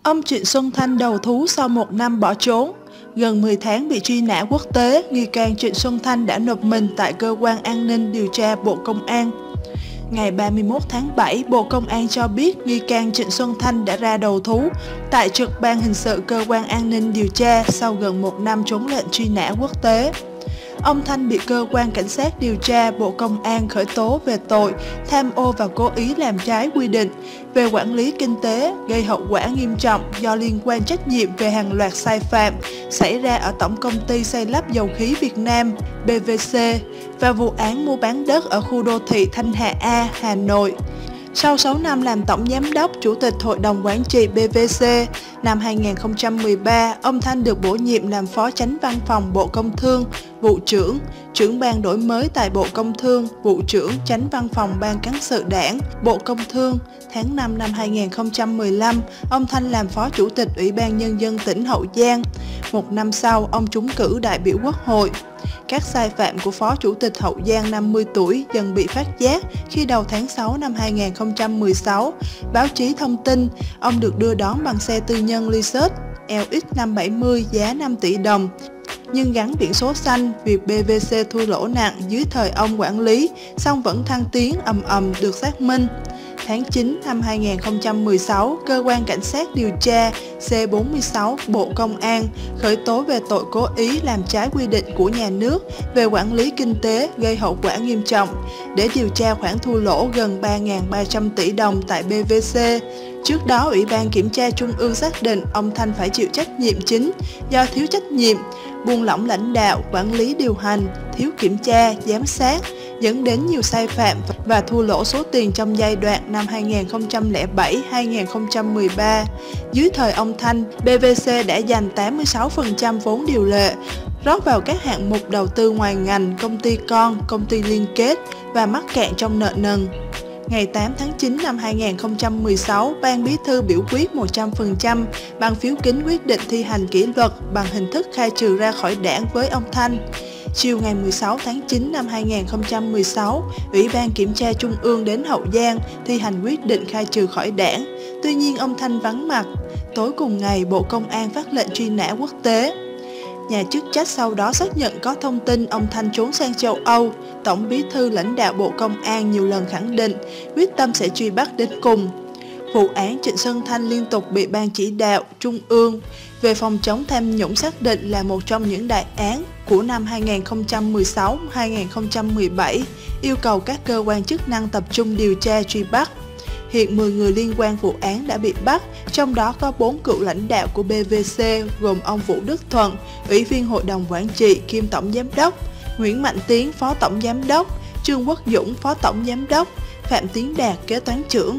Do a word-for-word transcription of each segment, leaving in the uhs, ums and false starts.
Ông Trịnh Xuân Thanh đầu thú sau một năm bỏ trốn. Gần mười tháng bị truy nã quốc tế, nghi can Trịnh Xuân Thanh đã nộp mình tại Cơ quan An ninh Điều tra Bộ Công an. Ngày ba mươi mốt tháng bảy, Bộ Công an cho biết nghi can Trịnh Xuân Thanh đã ra đầu thú tại trực ban hình sự Cơ quan An ninh Điều tra sau gần một năm trốn lệnh truy nã quốc tế. Ông Thanh bị Cơ quan Cảnh sát điều tra Bộ Công an khởi tố về tội tham ô và cố ý làm trái quy định về quản lý kinh tế gây hậu quả nghiêm trọng do liên quan trách nhiệm về hàng loạt sai phạm xảy ra ở Tổng công ty xây lắp dầu khí Việt Nam B V C và vụ án mua bán đất ở khu đô thị Thanh Hà A, Hà Nội. Sau sáu năm làm Tổng Giám đốc, Chủ tịch Hội đồng Quản trị B V C, năm hai nghìn không trăm mười ba, ông Thanh được bổ nhiệm làm Phó Chánh Văn phòng Bộ Công Thương, Vụ trưởng, Trưởng ban đổi mới tại Bộ Công Thương, Vụ trưởng, Chánh Văn phòng Ban Cán sự Đảng, Bộ Công Thương. Tháng năm năm hai nghìn không trăm mười lăm, ông Thanh làm Phó Chủ tịch Ủy ban Nhân dân tỉnh Hậu Giang. Một năm sau, ông trúng cử đại biểu Quốc hội. Các sai phạm của Phó Chủ tịch Hậu Giang năm mươi tuổi dần bị phát giác khi đầu tháng sáu năm hai nghìn không trăm mười sáu, báo chí thông tin ông được đưa đón bằng xe tư nhân Lexus L X năm bảy mươi giá năm tỷ đồng, nhưng gắn biển số xanh. Việc B V C thua lỗ nặng dưới thời ông quản lý, song vẫn thăng tiến ầm ầm được xác minh. Tháng chín năm hai nghìn không trăm mười sáu, Cơ quan Cảnh sát điều tra C bốn mươi sáu Bộ Công an khởi tố về tội cố ý làm trái quy định của nhà nước về quản lý kinh tế gây hậu quả nghiêm trọng để điều tra khoản thua lỗ gần ba nghìn ba trăm tỷ đồng tại B V C. Trước đó, Ủy ban Kiểm tra Trung ương xác định ông Thanh phải chịu trách nhiệm chính do thiếu trách nhiệm, buông lỏng lãnh đạo, quản lý điều hành, thiếu kiểm tra, giám sát, dẫn đến nhiều sai phạm và thua lỗ số tiền trong giai đoạn năm hai nghìn không trăm lẻ bảy đến hai nghìn không trăm mười ba. Dưới thời ông Thanh, B V C đã dành tám mươi sáu phần trăm vốn điều lệ, rót vào các hạng mục đầu tư ngoài ngành, công ty con, công ty liên kết và mắc cạn trong nợ nần. Ngày tám tháng chín năm hai nghìn không trăm mười sáu, Ban Bí thư biểu quyết một trăm phần trăm bằng phiếu kín quyết định thi hành kỷ luật bằng hình thức khai trừ ra khỏi đảng với ông Thanh. Chiều ngày mười sáu tháng chín năm hai nghìn không trăm mười sáu, Ủy ban Kiểm tra Trung ương đến Hậu Giang thi hành quyết định khai trừ khỏi đảng. Tuy nhiên ông Thanh vắng mặt. Tối cùng ngày, Bộ Công an phát lệnh truy nã quốc tế. Nhà chức trách sau đó xác nhận có thông tin ông Thanh trốn sang châu Âu. Tổng Bí thư lãnh đạo Bộ Công an nhiều lần khẳng định quyết tâm sẽ truy bắt đến cùng. Vụ án Trịnh Xuân Thanh liên tục bị Ban Chỉ đạo Trung ương về phòng chống tham nhũng xác định là một trong những đại án của năm hai nghìn không trăm mười sáu đến hai nghìn không trăm mười bảy, yêu cầu các cơ quan chức năng tập trung điều tra truy bắt. Hiện mười người liên quan vụ án đã bị bắt, trong đó có bốn cựu lãnh đạo của B V C gồm ông Vũ Đức Thuận, Ủy viên Hội đồng Quản trị kiêm Tổng Giám đốc, Nguyễn Mạnh Tiến, Phó Tổng Giám đốc, Trương Quốc Dũng, Phó Tổng Giám đốc, Phạm Tiến Đạt, Kế toán trưởng.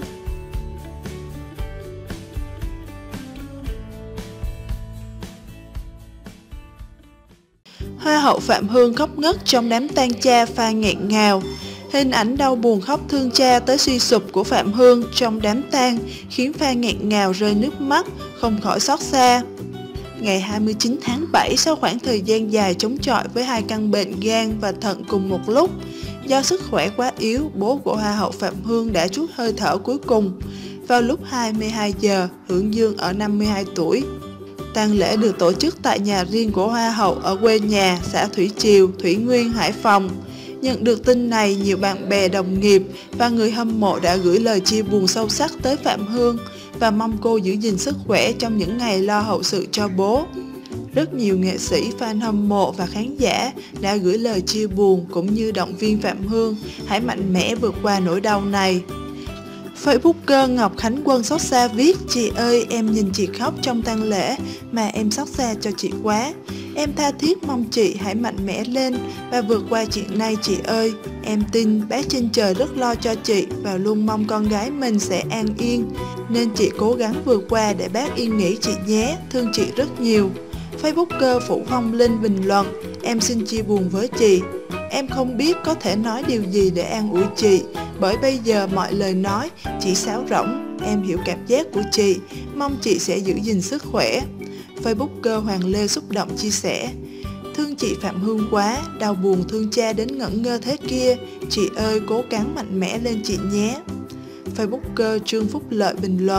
Hoa hậu Phạm Hương khóc ngất trong đám tang cha pha nghẹn ngào. Hình ảnh đau buồn khóc thương cha tới suy sụp của Phạm Hương trong đám tang khiến pha nghẹn ngào rơi nước mắt, không khỏi xót xa. Ngày hai mươi chín tháng bảy, sau khoảng thời gian dài chống chọi với hai căn bệnh gan và thận cùng một lúc, do sức khỏe quá yếu, bố của Hoa hậu Phạm Hương đã trút hơi thở cuối cùng vào lúc hai mươi hai giờ, hưởng dương ở năm mươi hai tuổi. Tang lễ được tổ chức tại nhà riêng của Hoa hậu ở quê nhà, xã Thủy Triều, Thủy Nguyên, Hải Phòng. Nhận được tin này, nhiều bạn bè, đồng nghiệp và người hâm mộ đã gửi lời chia buồn sâu sắc tới Phạm Hương và mong cô giữ gìn sức khỏe trong những ngày lo hậu sự cho bố. Rất nhiều nghệ sĩ, fan hâm mộ và khán giả đã gửi lời chia buồn cũng như động viên Phạm Hương hãy mạnh mẽ vượt qua nỗi đau này. Facebooker Ngọc Khánh Quân xót xa viết: "Chị ơi, em nhìn chị khóc trong tang lễ mà em xót xa cho chị quá. Em tha thiết mong chị hãy mạnh mẽ lên và vượt qua chuyện này chị ơi. Em tin bác trên trời rất lo cho chị và luôn mong con gái mình sẽ an yên. Nên chị cố gắng vượt qua để bác yên nghỉ chị nhé, thương chị rất nhiều." Facebooker Phủ Phong Linh bình luận: "Em xin chia buồn với chị. Em không biết có thể nói điều gì để an ủi chị, bởi bây giờ mọi lời nói chỉ sáo rỗng. Em hiểu cảm giác của chị, mong chị sẽ giữ gìn sức khỏe." Facebooker Hoàng Lê xúc động chia sẻ: "Thương chị Phạm Hương quá, đau buồn thương cha đến ngẩn ngơ thế kia. Chị ơi, cố gắng mạnh mẽ lên chị nhé." Facebooker Trương Phúc Lợi bình luận: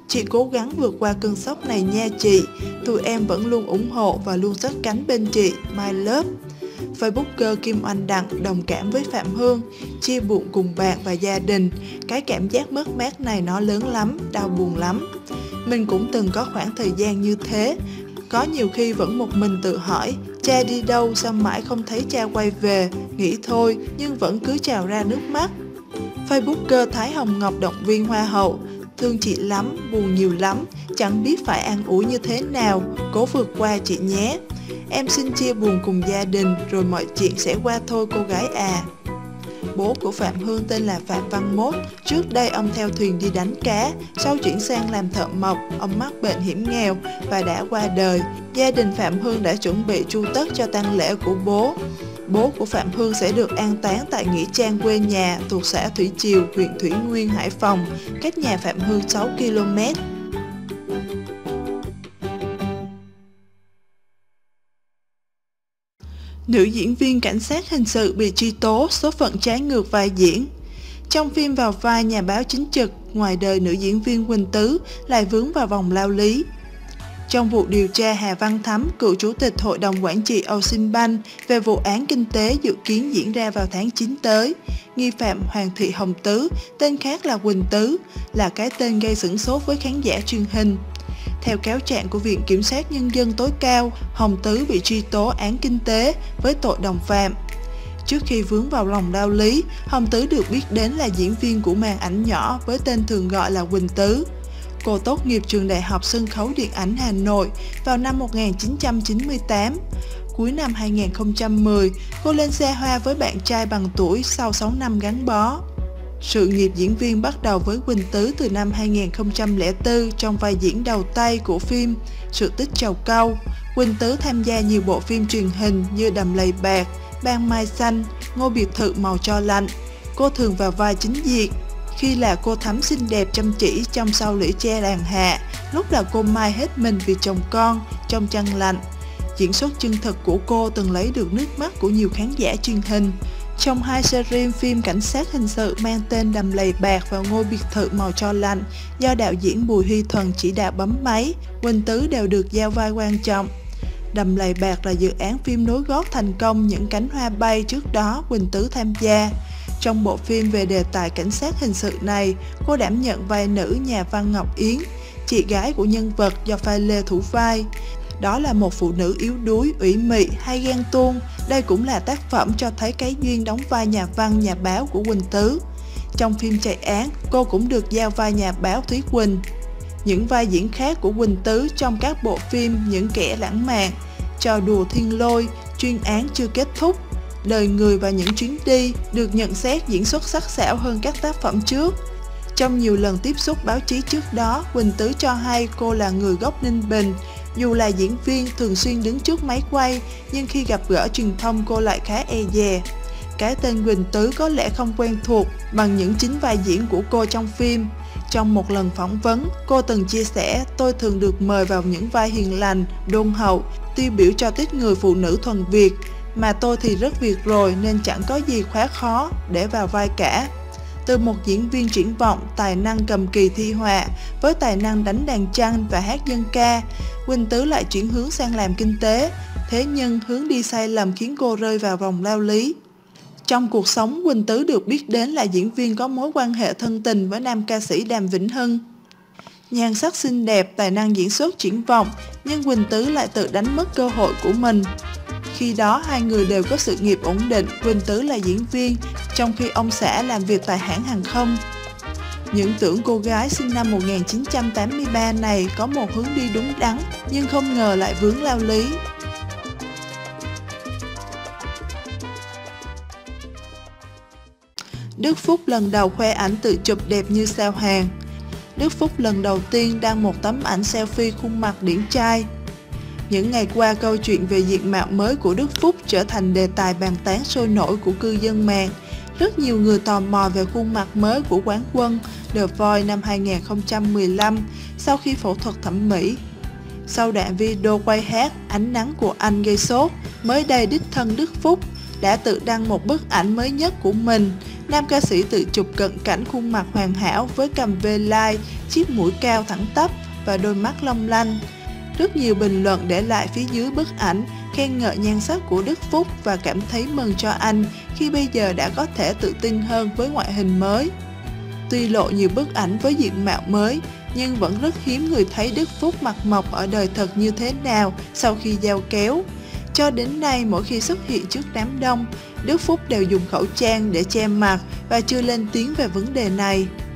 Chị cố gắng vượt qua cơn sốc này nha chị. Tụi em vẫn luôn ủng hộ và luôn sát cánh bên chị. My love. Facebooker Kim Oanh Đặng đồng cảm với Phạm Hương, chia buồn cùng bạn và gia đình. Cái cảm giác mất mát này nó lớn lắm, đau buồn lắm. Mình cũng từng có khoảng thời gian như thế. Có nhiều khi vẫn một mình tự hỏi, cha đi đâu sao mãi không thấy cha quay về, nghĩ thôi nhưng vẫn cứ trào ra nước mắt. Facebooker Thái Hồng Ngọc động viên Hoa hậu, thương chị lắm, buồn nhiều lắm, chẳng biết phải an ủi như thế nào, cố vượt qua chị nhé. Em xin chia buồn cùng gia đình, rồi mọi chuyện sẽ qua thôi cô gái à. Bố của Phạm Hương tên là Phạm Văn Mốt. Trước đây ông theo thuyền đi đánh cá, sau chuyển sang làm thợ mộc, ông mắc bệnh hiểm nghèo và đã qua đời. Gia đình Phạm Hương đã chuẩn bị tru tất cho tang lễ của bố. Bố của Phạm Hương sẽ được an táng tại nghĩa trang quê nhà thuộc xã Thủy Triều, huyện Thủy Nguyên, Hải Phòng, cách nhà Phạm Hương sáu ki lô mét. Nữ diễn viên cảnh sát hình sự bị truy tố số phận trái ngược vai diễn. Trong phim vào vai nhà báo chính trực, ngoài đời nữ diễn viên Quỳnh Tứ lại vướng vào vòng lao lý. Trong vụ điều tra Hà Văn Thắm, cựu chủ tịch Hội đồng Quản trị Ocean Bank về vụ án kinh tế dự kiến diễn ra vào tháng chín tới, nghi phạm Hoàng Thị Hồng Tứ, tên khác là Quỳnh Tứ, là cái tên gây sửng sốt với khán giả truyền hình. Theo cáo trạng của Viện Kiểm sát Nhân dân tối cao, Hồng Tứ bị truy tố án kinh tế với tội đồng phạm. Trước khi vướng vào lòng lao lý, Hồng Tứ được biết đến là diễn viên của màn ảnh nhỏ với tên thường gọi là Quỳnh Tứ. Cô tốt nghiệp trường Đại học Sân khấu Điện ảnh Hà Nội vào năm một nghìn chín trăm chín mươi tám. Cuối năm hai nghìn không trăm mười, cô lên xe hoa với bạn trai bằng tuổi sau sáu năm gắn bó. Sự nghiệp diễn viên bắt đầu với Quỳnh Tứ từ năm hai nghìn không trăm lẻ bốn trong vai diễn đầu tay của phim Sự tích trầu cau. Quỳnh Tứ tham gia nhiều bộ phim truyền hình như Đầm Lầy Bạc, Ban Mai Xanh, Ngôi biệt thự màu tro lạnh. Cô thường vào vai chính diện, khi là cô Thắm xinh đẹp chăm chỉ trong Sau lưỡi tre đàn hạ, lúc là cô Mai hết mình vì chồng con trong Trăng lạnh. Diễn xuất chân thực của cô từng lấy được nước mắt của nhiều khán giả truyền hình. Trong hai series phim cảnh sát hình sự mang tên Đầm Lầy Bạc và Ngôi biệt thự màu tro lạnh do đạo diễn Bùi Huy Thuần chỉ đạo bấm máy, Quỳnh Tứ đều được giao vai quan trọng. Đầm Lầy Bạc là dự án phim nối gót thành công Những cánh hoa bay trước đó Quỳnh Tứ tham gia. Trong bộ phim về đề tài cảnh sát hình sự này, cô đảm nhận vai nữ nhà văn Ngọc Yến, chị gái của nhân vật do Pha Lê thủ vai. Đó là một phụ nữ yếu đuối, ủy mị hay ghen tuông. Đây cũng là tác phẩm cho thấy cái duyên đóng vai nhà văn, nhà báo của Quỳnh Tứ. Trong phim Chạy án, cô cũng được giao vai nhà báo Thúy Quỳnh. Những vai diễn khác của Quỳnh Tứ trong các bộ phim Những kẻ lãng mạn, Trò đùa thiên lôi, Chuyên án chưa kết thúc, Đời người và những chuyến đi được nhận xét diễn xuất sắc sảo hơn các tác phẩm trước. Trong nhiều lần tiếp xúc báo chí trước đó, Quỳnh Tứ cho hay cô là người gốc Ninh Bình. Dù là diễn viên thường xuyên đứng trước máy quay, nhưng khi gặp gỡ truyền thông cô lại khá e dè. Cái tên Quỳnh Tứ có lẽ không quen thuộc bằng những chính vai diễn của cô trong phim. Trong một lần phỏng vấn, cô từng chia sẻ, tôi thường được mời vào những vai hiền lành, đôn hậu, tiêu biểu cho tích người phụ nữ thuần Việt. Mà tôi thì rất Việt rồi nên chẳng có gì quá khó để vào vai cả. Từ một diễn viên triển vọng, tài năng cầm kỳ thi họa, với tài năng đánh đàn tranh và hát dân ca, Quỳnh Tứ lại chuyển hướng sang làm kinh tế. Thế nhưng hướng đi sai lầm khiến cô rơi vào vòng lao lý. Trong cuộc sống, Quỳnh Tứ được biết đến là diễn viên có mối quan hệ thân tình với nam ca sĩ Đàm Vĩnh Hưng. Nhan sắc xinh đẹp, tài năng diễn xuất triển vọng, nhưng Quỳnh Tứ lại tự đánh mất cơ hội của mình. Khi đó, hai người đều có sự nghiệp ổn định, Quỳnh Tứ là diễn viên, trong khi ông xã làm việc tại hãng hàng không. Những tưởng cô gái sinh năm một nghìn chín trăm tám mươi ba này có một hướng đi đúng đắn, nhưng không ngờ lại vướng lao lý. Đức Phúc lần đầu khoe ảnh tự chụp đẹp như sao Hàn. Đức Phúc lần đầu tiên đăng một tấm ảnh selfie khuôn mặt điển trai. Những ngày qua, câu chuyện về diện mạo mới của Đức Phúc trở thành đề tài bàn tán sôi nổi của cư dân mạng. Rất nhiều người tò mò về khuôn mặt mới của quán quân The Voice năm hai nghìn không trăm mười lăm sau khi phẫu thuật thẩm mỹ. Sau đoạn video quay hát Ánh nắng của anh gây sốt, mới đây đích thân Đức Phúc đã tự đăng một bức ảnh mới nhất của mình. Nam ca sĩ tự chụp cận cảnh khuôn mặt hoàn hảo với cằm V-line, chiếc mũi cao thẳng tắp và đôi mắt long lanh. Rất nhiều bình luận để lại phía dưới bức ảnh khen ngợi nhan sắc của Đức Phúc và cảm thấy mừng cho anh khi bây giờ đã có thể tự tin hơn với ngoại hình mới. Tuy lộ nhiều bức ảnh với diện mạo mới, nhưng vẫn rất hiếm người thấy Đức Phúc mặt mộc ở đời thật như thế nào sau khi giao kéo. Cho đến nay, mỗi khi xuất hiện trước đám đông, Đức Phúc đều dùng khẩu trang để che mặt và chưa lên tiếng về vấn đề này.